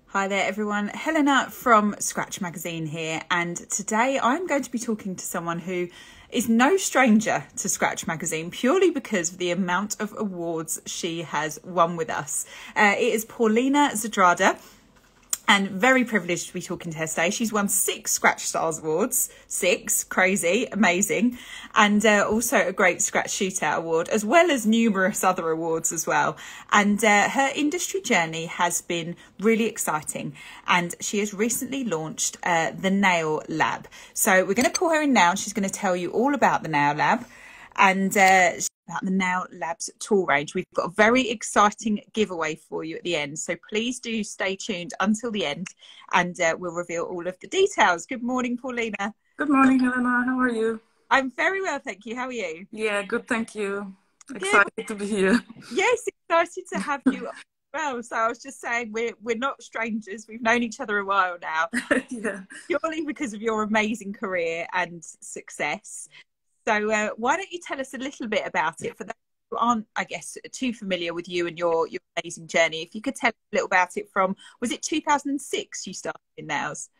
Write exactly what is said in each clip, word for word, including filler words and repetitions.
Hi there everyone, Helena from Scratch Magazine here, and today I'm going to be talking to someone who is no stranger to Scratch Magazine purely because of the amount of awards she has won with us. Uh, it is Paulina Zadrada. And very privileged to be talking to her today. She's won six Scratch Stars Awards, six, crazy, amazing, and uh, also a great Scratch Shootout Award, as well as numerous other awards as well. And uh, her industry journey has been really exciting, and she has recently launched uh, the Nail Lab. So we're going to call her in now, and she's going to tell you all about the Nail Lab and uh, about the Nail Labs tool range. We've got a very exciting giveaway for you at the end, so please do stay tuned until the end, and uh, we'll reveal all of the details. Good morning, Paulina. Good morning, Helena. How are you? I'm very well, thank you. How are you? Yeah, good, thank you. Good. Excited to be here. Yes, excited to have you. Well, so I was just saying, we're we're not strangers. We've known each other a while now. Yeah. Purely because of your amazing career and success. So uh, why don't you tell us a little bit about it for those who aren't, I guess, too familiar with you and your, your amazing journey. If you could tell us a little about it from, was it two thousand six you started in nails?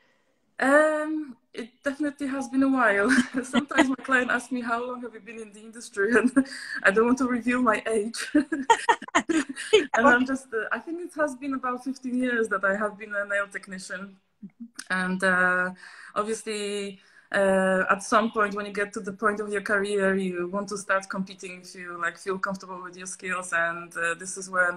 Um, it definitely has been a while. Sometimes my client asks me, how long have you been in the industry? And I don't want to reveal my age. And I'm just, uh, I think it has been about fifteen years that I have been a nail technician. And uh, obviously, Uh, at some point, when you get to the point of your career, you want to start competing if you like feel comfortable with your skills, and uh, this is when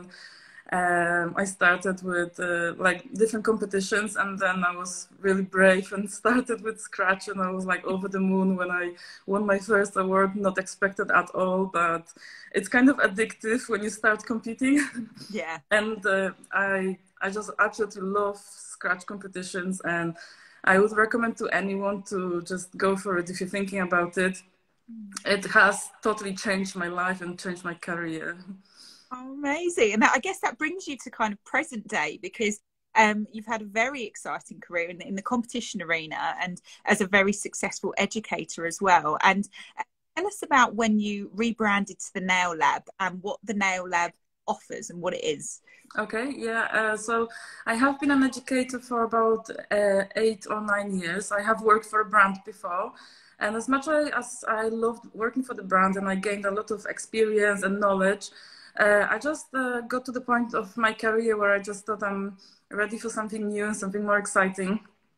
um, I started with uh, like different competitions, and then I was really brave and started with Scratch, and I was like over the moon when I won my first award, not expected at all, but it's kind of addictive when you start competing. Yeah. And uh, I I just absolutely love Scratch competitions, and I would recommend to anyone to just go for it if you're thinking about it. It has totally changed my life and changed my career. Oh, amazing. And that, I guess that brings you to kind of present day, because um, you've had a very exciting career in the, in the competition arena and as a very successful educator as well. And uh, tell us about when you rebranded to the Nail Lab and what the Nail Lab offers and what it is. Okay, yeah, uh, so I have been an educator for about uh, eight or nine years. I have worked for a brand before, and as much as I loved working for the brand and I gained a lot of experience and knowledge, uh, I just uh, got to the point of my career where I just thought I'm ready for something new and something more exciting.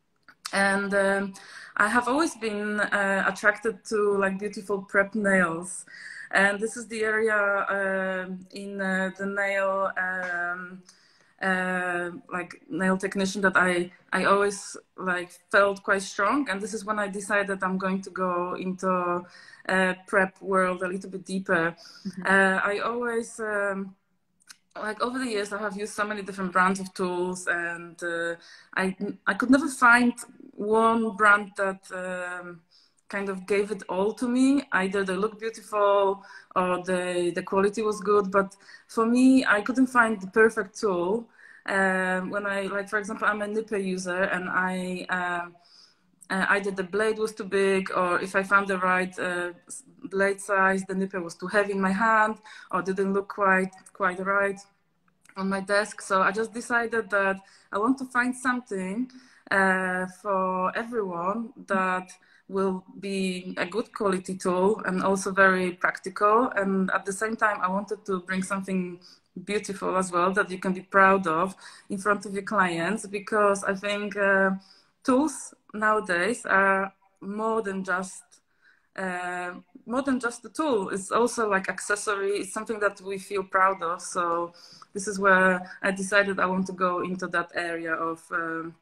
And um, I have always been uh, attracted to like beautiful prep nails. And this is the area uh, in uh, the nail, um, uh, like nail technician that I, I always like felt quite strong. And this is when I decided I'm going to go into uh, prep world a little bit deeper. Mm-hmm. uh, I always, um, like over the years, I have used so many different brands of tools, and uh, I, I could never find one brand that um, kind of gave it all to me. Either they look beautiful or the, the quality was good. But for me, I couldn't find the perfect tool. Um, when I, like, for example, I'm a nipper user, and I, uh, uh, either the blade was too big, or if I found the right uh, blade size, the nipper was too heavy in my hand, or didn't look quite, quite right on my desk. So I just decided that I want to find something uh, for everyone that will be a good quality tool and also very practical. And at the same time, I wanted to bring something beautiful as well that you can be proud of in front of your clients, because I think uh, tools nowadays are more than just uh, more than just a tool. It's also like accessory. It's something that we feel proud of. So this is where I decided I want to go into that area of um,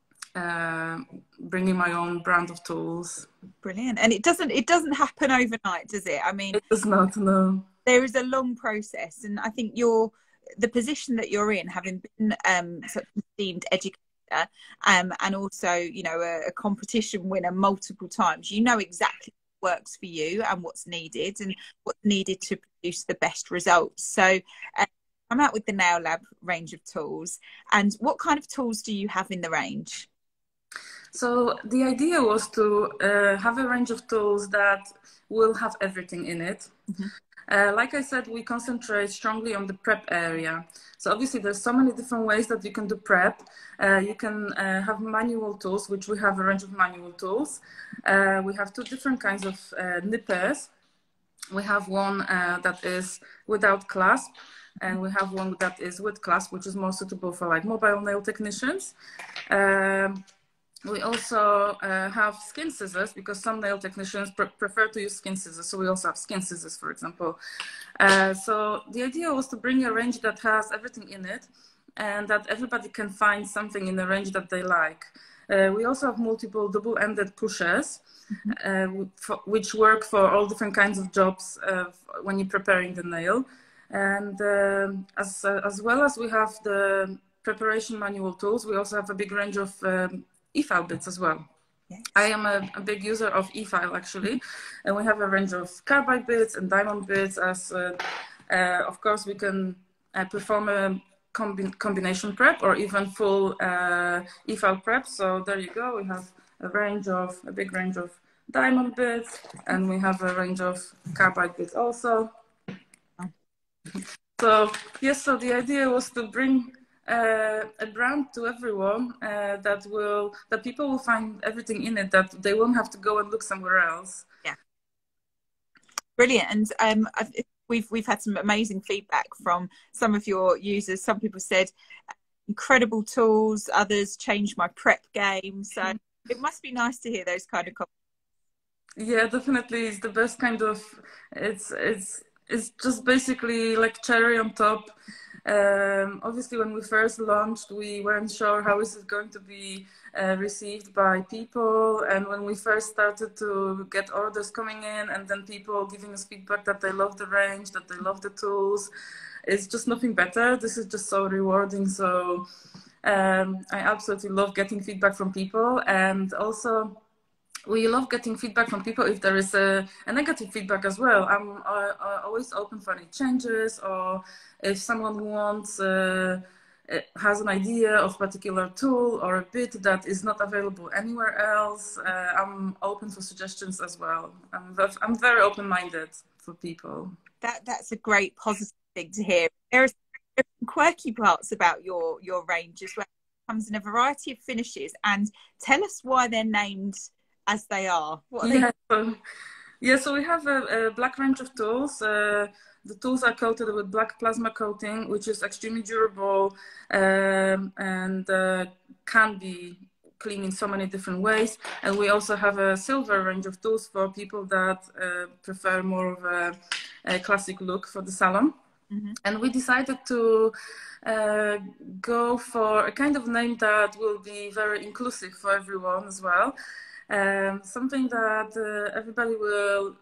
uh, bringing my own brand of tools. Brilliant. And it doesn't it doesn't happen overnight, does it? I mean, it does not, no. There is a long process, and I think you're the position that you're in, having been um, such an esteemed educator, um, and also, you know, a, a competition winner multiple times. You know exactly what works for you and what's needed, and what's needed to produce the best results. So, uh, I'm out with the Nail Lab range of tools. And what kind of tools do you have in the range? So the idea was to uh, have a range of tools that will have everything in it. Mm-hmm. Uh, like I said, we concentrate strongly on the prep area. So obviously there's so many different ways that you can do prep. Uh, you can uh, have manual tools, which we have a range of manual tools. Uh, we have two different kinds of uh, nippers. We have one uh, that is without clasp, and we have one that is with clasp, which is more suitable for like mobile nail technicians. Um, We also uh, have skin scissors because some nail technicians pre prefer to use skin scissors. So we also have skin scissors, for example. Uh, so the idea was to bring a range that has everything in it and that everybody can find something in the range that they like. Uh, we also have multiple double-ended pushers, mm-hmm. uh, for, which work for all different kinds of jobs uh, when you're preparing the nail. And uh, as, uh, as well as we have the preparation manual tools, we also have a big range of um, e-file bits as well. Yes. I am a, a big user of e-file actually, and we have a range of carbide bits and diamond bits. As uh, uh, of course we can uh, perform a combi combination prep or even full uh, e-file prep. So there you go. We have a range of a big range of diamond bits, and we have a range of carbide bits also. So yes, so the idea was to bring Uh, a brand to everyone uh, that will that people will find everything in it, that they won't have to go and look somewhere else. Yeah, brilliant. And um, I've, we've we've had some amazing feedback from some of your users. Some people said incredible tools, others changed my prep game. So it must be nice to hear those kind of comments. Yeah, definitely, it's the best kind of. It's it's it's just basically like cherry on top. Um, obviously, when we first launched, we weren't sure how is it going to be uh, received by people. And when we first started to get orders coming in, and then people giving us feedback that they love the range, that they love the tools, it's just nothing better. This is just so rewarding. So um, I absolutely love getting feedback from people, and also we love getting feedback from people if there is a, a negative feedback as well. I'm uh, uh, always open for any changes, or if someone wants, uh, has an idea of a particular tool or a bit that is not available anywhere else, uh, I'm open for suggestions as well. I'm, I'm very open-minded for people. That, that's a great positive thing to hear. There are some quirky parts about your, your range as well. It comes in a variety of finishes, and tell us why they're named as they are. What are yeah, they? So, yeah, so we have a, a black range of tools. Uh, the tools are coated with black plasma coating, which is extremely durable um, and uh, can be cleaned in so many different ways. And we also have a silver range of tools for people that uh, prefer more of a, a classic look for the salon. Mm-hmm. And we decided to uh, go for a kind of name that will be very inclusive for everyone as well. Um, something that uh, everybody will,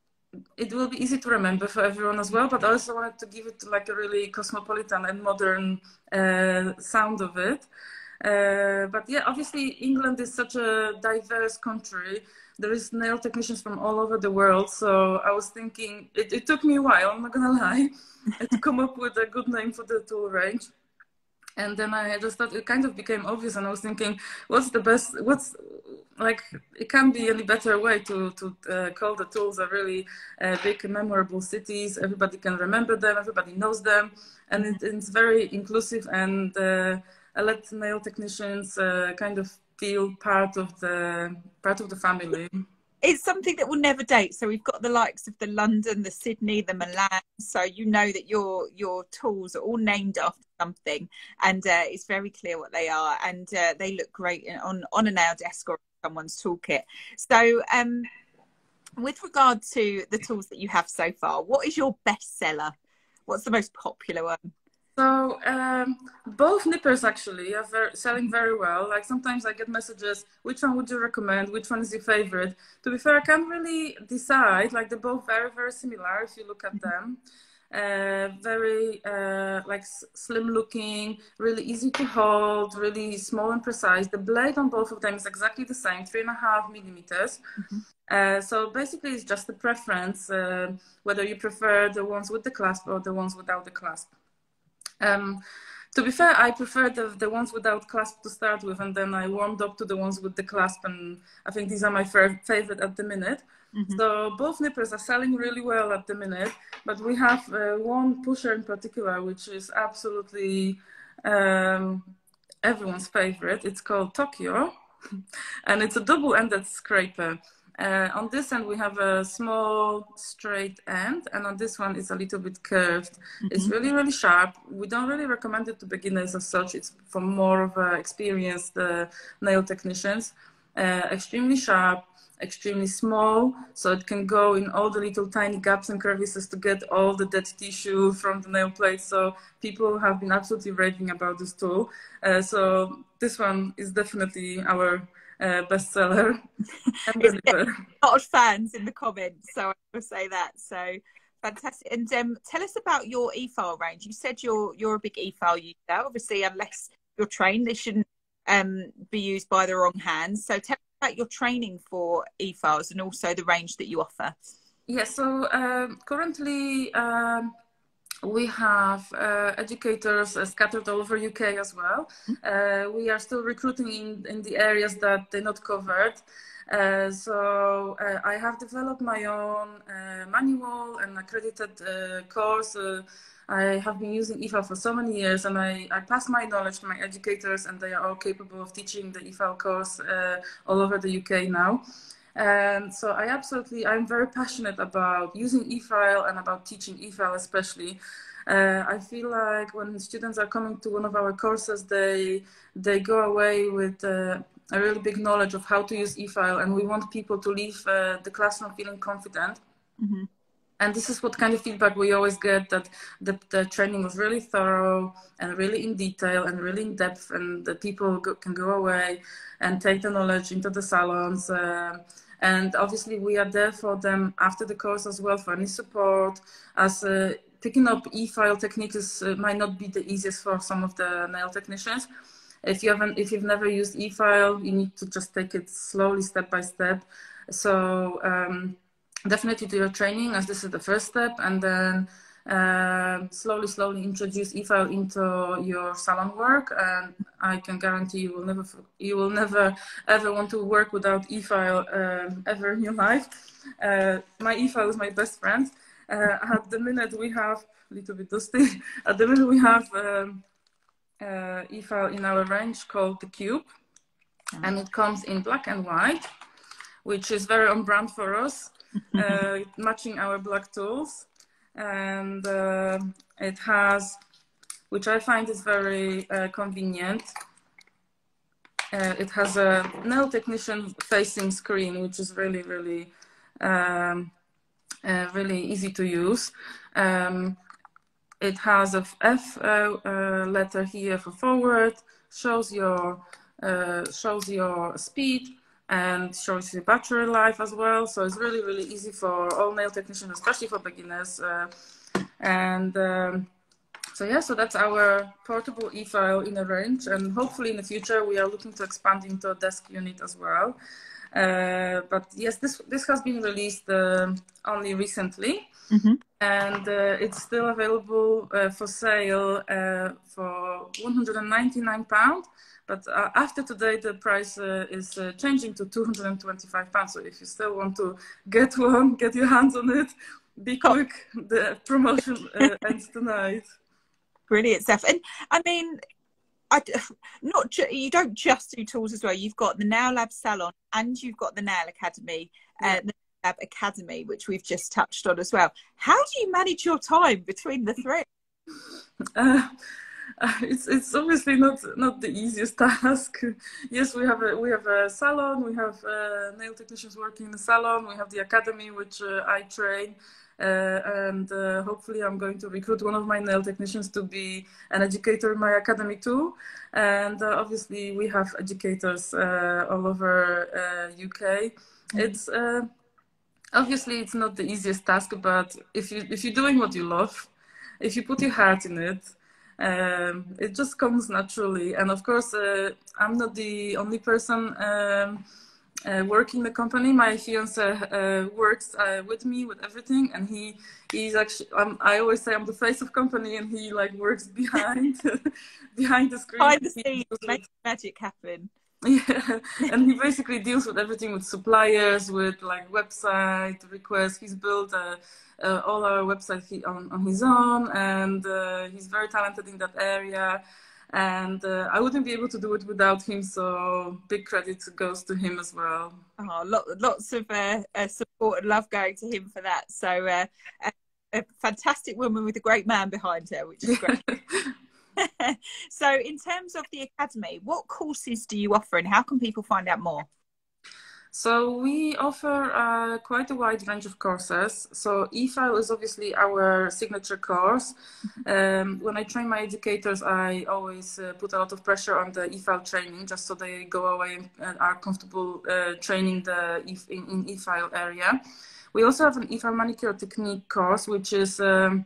it will be easy to remember for everyone as well, but I also wanted to give it like a really cosmopolitan and modern uh, sound of it. Uh, but yeah, obviously England is such a diverse country. There is nail technicians from all over the world. So I was thinking, it, it took me a while, I'm not gonna lie, to come up with a good name for the tool range. And then I just thought it kind of became obvious, and I was thinking, what's the best, what's, like, it can't be any better way to, to uh, call the tools are really uh, big, memorable cities. Everybody can remember them, everybody knows them, and it, it's very inclusive, and uh, I let nail technicians uh, kind of feel part of the, part of the family. It's something that will never date. So we've got the likes of the London, the Sydney, the Milan. So you know that your your tools are all named after something, and uh, it's very clear what they are, and uh, they look great on on a nail desk or someone's toolkit. So um, with regard to the tools that you have so far, what is your best seller? What's the most popular one? So um, both nippers actually are very, selling very well. Like sometimes I get messages, which one would you recommend? Which one is your favorite? To be fair, I can't really decide. Like they're both very, very similar if you look at them. Uh, very uh, like slim looking, really easy to hold, really small and precise. The blade on both of them is exactly the same, three and a half millimeters. Mm-hmm. Uh, so basically it's just a preference, uh, whether you prefer the ones with the clasp or the ones without the clasp. Um, To be fair, I prefer the, the ones without clasp to start with, and then I warmed up to the ones with the clasp, and I think these are my favorite at the minute. Mm-hmm. So both nippers are selling really well at the minute, but we have uh, one pusher in particular, which is absolutely um, everyone's favorite. It's called Tokyo, and it's a double-ended scraper. Uh, on this end, we have a small straight end, and on this one, it's a little bit curved. Mm-hmm. It's really, really sharp. We don't really recommend it to beginners as such. It's for more of uh, experienced uh, nail technicians. Uh, extremely sharp, extremely small, so it can go in all the little tiny gaps and crevices to get all the dead tissue from the nail plate. So people have been absolutely raving about this tool. Uh, so this one is definitely our Uh, bestseller. A lot of fans in the comments, so I will say that. So fantastic. And um, tell us about your e-file range. You said you're you're a big e-file user. Obviously, unless you're trained, they shouldn't um, be used by the wrong hands. So tell us about your training for e-files and also the range that you offer. Yeah. So uh, currently. Um, We have uh, educators uh, scattered all over U K as well. Uh, we are still recruiting in, in the areas that they're not covered. Uh, so uh, I have developed my own uh, manual and accredited uh, course. Uh, I have been using e-file for so many years, and I, I pass my knowledge to my educators, and they are all capable of teaching the e-file course uh, all over the U K now. And so I absolutely, I'm very passionate about using e-file and about teaching e-file especially. Uh, I feel like when students are coming to one of our courses, they, they go away with uh, a really big knowledge of how to use e-file, and we want people to leave uh, the classroom feeling confident. Mm-hmm. And this is what kind of feedback we always get, that the, the training was really thorough and really in detail and really in depth, and the people go, can go away and take the knowledge into the salons. Uh, and obviously we are there for them after the course as well for any support, as uh, picking up e-file techniques uh, might not be the easiest for some of the nail technicians. If you haven't, if you've never used e-file, you need to just take it slowly, step by step. So, um, definitely do your training, as this is the first step, and then uh, slowly, slowly introduce e-file into your salon work. And I can guarantee you will never, you will never ever want to work without e-file um, ever in your life. Uh, my e-file is my best friend. Uh, at the minute we have a little bit dusty. At the minute we have um, uh, e-file in our range called the Cube, mm-hmm. and it comes in black and white, which is very on brand for us. Uh, matching our black tools, and uh, it has, which I find is very uh, convenient, uh, it has a nail technician facing screen, which is really really um, uh, really easy to use. Um, it has a F uh, uh, letter here for forward, shows your uh, shows your speed, and shows the battery life as well. So it's really, really easy for all nail technicians, especially for beginners. Uh, and um, so yeah, so that's our portable e-file in a range. And hopefully in the future, we are looking to expand into a desk unit as well. Uh, but yes, this, this has been released uh, only recently. Mm-hmm. And uh, it's still available uh, for sale uh, for one hundred ninety-nine pounds. But uh, after today, the price uh, is uh, changing to two hundred twenty-five pounds. So if you still want to get one, get your hands on it, be quick. The promotion uh, ends tonight. Brilliant stuff. And I mean, I, not ju you don't just do tools as well. You've got the Nail Lab Salon and you've got the Nail Academy, uh, the Nail Lab Academy, which we've just touched on as well. How do you manage your time between the three? Uh, Uh, it's it's obviously not not the easiest task. Yes, we have a we have a salon. We have uh, nail technicians working in the salon. We have the academy, which uh, I train, uh, and uh, hopefully I'm going to recruit one of my nail technicians to be an educator in my academy too. And uh, obviously we have educators uh, all over uh, U K. Mm-hmm. It's uh, obviously it's not the easiest task, but if you if you're doing what you love, if you put your heart in it. Um, it just comes naturally. And of course, uh, I'm not the only person um, uh, work in the company. My fiance uh, works uh, with me with everything, and he he's actually. Um, I always say I'm the face of company, and he like works behind behind the screen. Behind the scenes, make magic happen. Yeah, and he basically deals with everything with suppliers, with like website requests. He's built uh, uh, all our website he, on, on his own, and uh, he's very talented in that area. And uh, I wouldn't be able to do it without him, so big credit goes to him as well. Oh, lot, lots of uh, uh, support and love going to him for that. So uh, a, a fantastic woman with a great man behind her, which is great. So in terms of the Academy, what courses do you offer and how can people find out more? So we offer uh, quite a wide range of courses. So eFile is obviously our signature course. Um, when I train my educators, I always uh, put a lot of pressure on the eFile training, just so they go away and are comfortable uh, training the e in, in eFile area. We also have an eFile manicure technique course, which is um,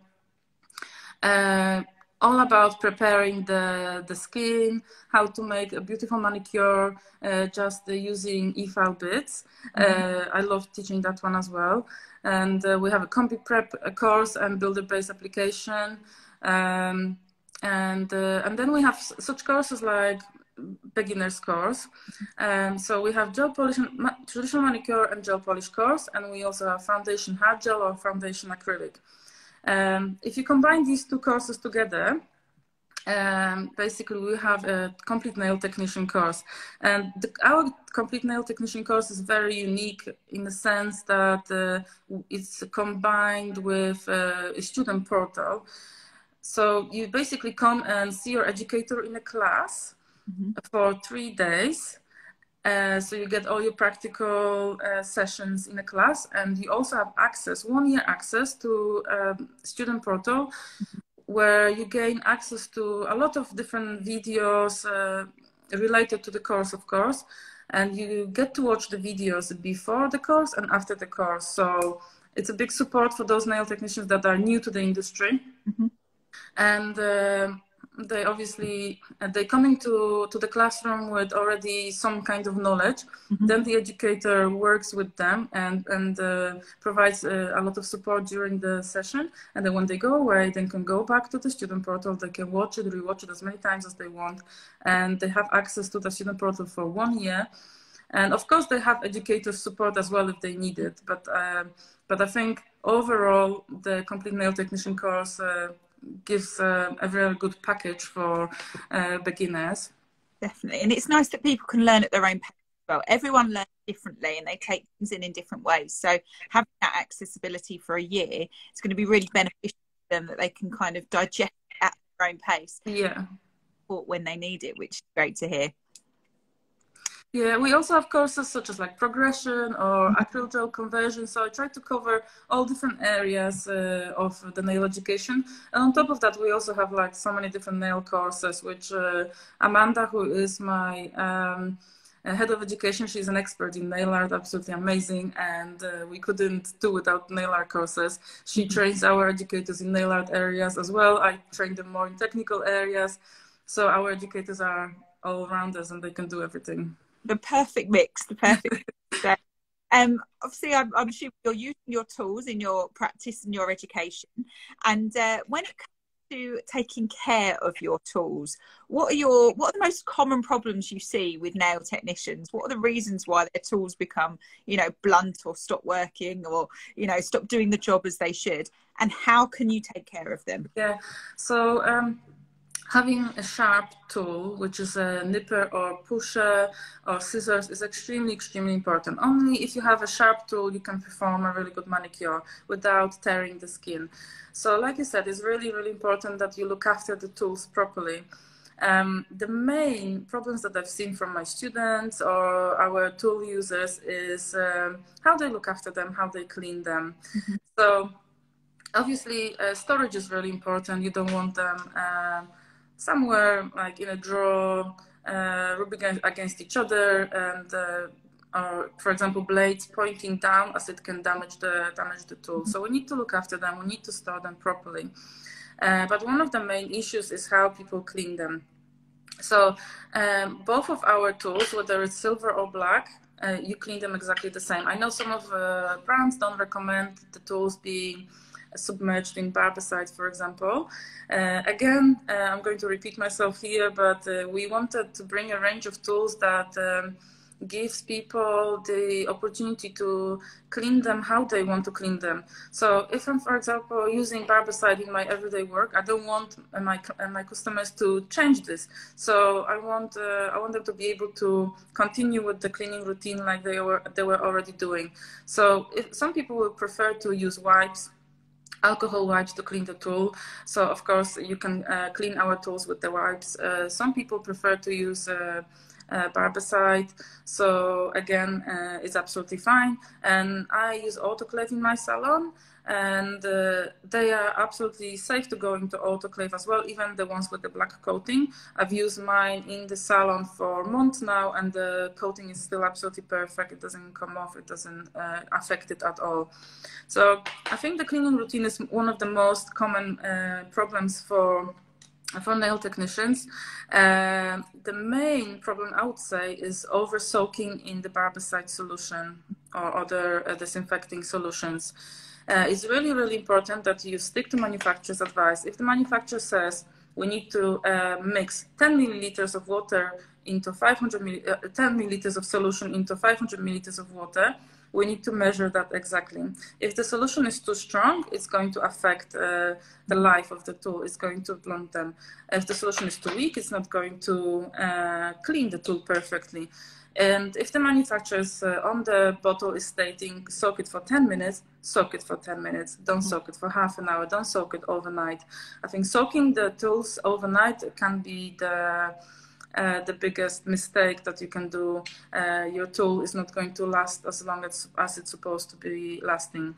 uh, all about preparing the, the skin, how to make a beautiful manicure uh, just uh, using eFile bits. Mm-hmm. uh, I love teaching that one as well. And uh, we have a Combi Prep course and Builder-based application. Um, and, uh, and then we have such courses like beginner's course. Um, so we have gel polish, ma traditional manicure and gel polish course. And we also have foundation hard gel or foundation acrylic. Um, if you combine these two courses together, um, basically we have a complete nail technician course. And the, our complete nail technician course is very unique in the sense that uh, it's combined with uh, a student portal. So you basically come and see your educator in a class mm-hmm. for three days. Uh, so you get all your practical uh, sessions in a class, and you also have access, one year access to um, student portal, where you gain access to a lot of different videos uh, related to the course, of course, and you get to watch the videos before the course and after the course. So it's a big support for those nail technicians that are new to the industry. Mm-hmm. And uh, they obviously uh, they coming to to the classroom with already some kind of knowledge. Mm-hmm. Then the educator works with them and and uh, provides uh, a lot of support during the session, and then when they go away, they can go back to the student portal. They can watch it, rewatch it as many times as they want, and they have access to the student portal for one year. And of course they have educator support as well if they need it, but uh, but I think overall the complete nail technician course uh, gives uh, a very good package for uh, beginners. Definitely. And it's nice that people can learn at their own pace as well. Everyone learns differently and they take things in in different ways. So having that accessibility for a year, it's going to be really beneficial to them, that they can kind of digest at their own pace. Yeah. When they need it, which is great to hear. Yeah, we also have courses such as like progression or acrylic gel conversion. So I try to cover all different areas uh, of the nail education. And on top of that, we also have like so many different nail courses, which uh, Amanda, who is my um, head of education, she's an expert in nail art, absolutely amazing. And uh, we couldn't do without nail art courses. She trains our educators in nail art areas as well. I train them more in technical areas. So our educators are all around us and they can do everything. The perfect mix, the perfect mix. Um, obviously, I'm, I'm sure you're using your tools in your practice and your education. And uh, when it comes to taking care of your tools, what are your what are the most common problems you see with nail technicians? What are the reasons why their tools become, you know, blunt or stop working or, you know, stop doing the job as they should? And how can you take care of them? Yeah, so um, having a sharp tool, which is a nipper or pusher or scissors, is extremely, extremely important. Only if you have a sharp tool, you can perform a really good manicure without tearing the skin. So like I said, it's really, really important that you look after the tools properly. Um, the main problems that I've seen from my students or our tool users is um, how they look after them, how they clean them. Mm-hmm. So obviously, uh, storage is really important. You don't want them uh, somewhere like in a drawer, uh, rubbing against each other, and uh, or for example blades pointing down, as it can damage the damage the tool. So we need to look after them. We need to store them properly. Uh, but one of the main issues is how people clean them. So um, both of our tools, whether it's silver or black, uh, you clean them exactly the same. I know some of uh, brands don't recommend the tools being submerged in barbicide, for example. Uh, again, uh, I'm going to repeat myself here, but uh, we wanted to bring a range of tools that um, gives people the opportunity to clean them how they want to clean them. So if I'm, for example, using barbicide in my everyday work, I don't want my my customers to change this. So I want uh, I want them to be able to continue with the cleaning routine like they were they were already doing. So if some people will prefer to use wipes, alcohol wipes to clean the tool. So of course you can uh, clean our tools with the wipes. Uh, some people prefer to use uh, uh, barbicide. So again, uh, it's absolutely fine. And I use autoclave in my salon, and uh, they are absolutely safe to go into autoclave as well, even the ones with the black coating. I've used mine in the salon for months now, and the coating is still absolutely perfect. It doesn't come off, it doesn't uh, affect it at all. So I think the cleaning routine is one of the most common uh, problems for for nail technicians. Uh, the main problem, I would say, is over soaking in the barbicide solution or other uh, disinfecting solutions. Uh, it's really, really important that you stick to manufacturer's advice. If the manufacturer says we need to uh, mix ten milliliters of water into five hundred milli uh, ten milliliters of solution into five hundred milliliters of water, we need to measure that exactly. If the solution is too strong, it's going to affect uh, the life of the tool. It's going to blunt them. If the solution is too weak, it's not going to uh, clean the tool perfectly. And if the manufacturer's uh, on the bottle is stating soak it for ten minutes, soak it for ten minutes. Don't soak it for half an hour. Don't soak it overnight. I think soaking the tools overnight can be the Uh, the biggest mistake that you can do. Uh, your tool is not going to last as long as, as it's supposed to be lasting.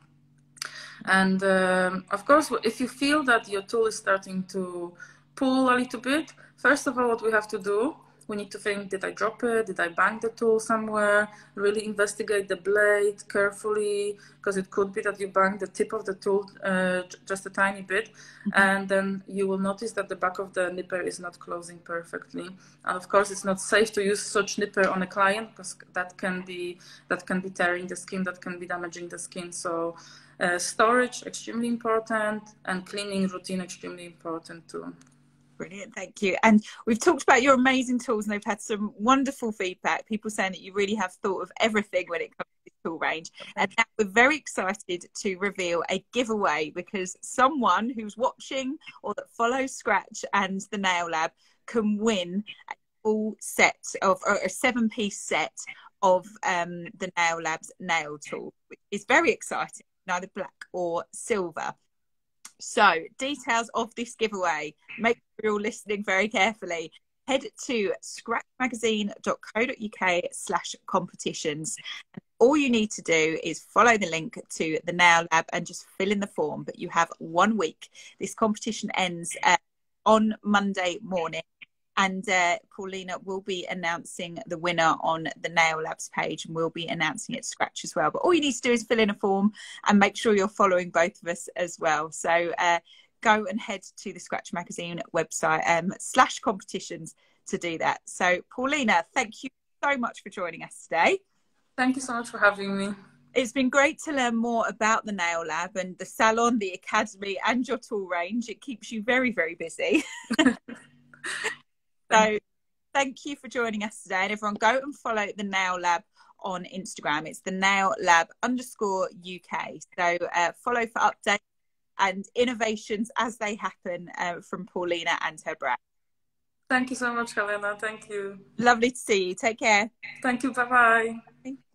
And um, of course, if you feel that your tool is starting to pull a little bit, first of all, what we have to do, we need to think, did I drop it? Did I bang the tool somewhere? Really investigate the blade carefully, because it could be that you banged the tip of the tool uh, just a tiny bit. Mm-hmm. And then you will notice that the back of the nipper is not closing perfectly. And of course, it's not safe to use such nipper on a client, because that can be, that can be tearing the skin, that can be damaging the skin. So uh, storage, extremely important, and cleaning routine, extremely important too. Brilliant, thank you. And we've talked about your amazing tools, and they've had some wonderful feedback. People saying that you really have thought of everything when it comes to this tool range. And now we're very excited to reveal a giveaway, because someone who's watching or that follows Scratch and the Nail Lab can win a full set of, or a seven-piece set of um, the Nail Lab's nail tool, which is very exciting, neither black or silver. So, details of this giveaway, make sure you're all listening very carefully. Head to scratchmagazine.co.uk slash competitions. All you need to do is follow the link to the Nail Lab and just fill in the form. But you have one week. This competition ends uh, on Monday morning. And uh, Paulina will be announcing the winner on the Nail Labs page, and we'll be announcing it at Scratch as well. But all you need to do is fill in a form and make sure you're following both of us as well. So uh, go and head to the Scratch Magazine website um, slash competitions to do that. So Paulina, thank you so much for joining us today. Thank you so much for having me. It's been great to learn more about the Nail Lab and the salon, the academy, and your tool range. It keeps you very, very busy. So thank you for joining us today, and everyone go and follow the Nail Lab on Instagram. It's the Nail Lab underscore U K. So uh, follow for updates and innovations as they happen uh, from Paulina and her brand. Thank you so much, Helena. Thank you. Lovely to see you. Take care. Thank you. Bye-bye.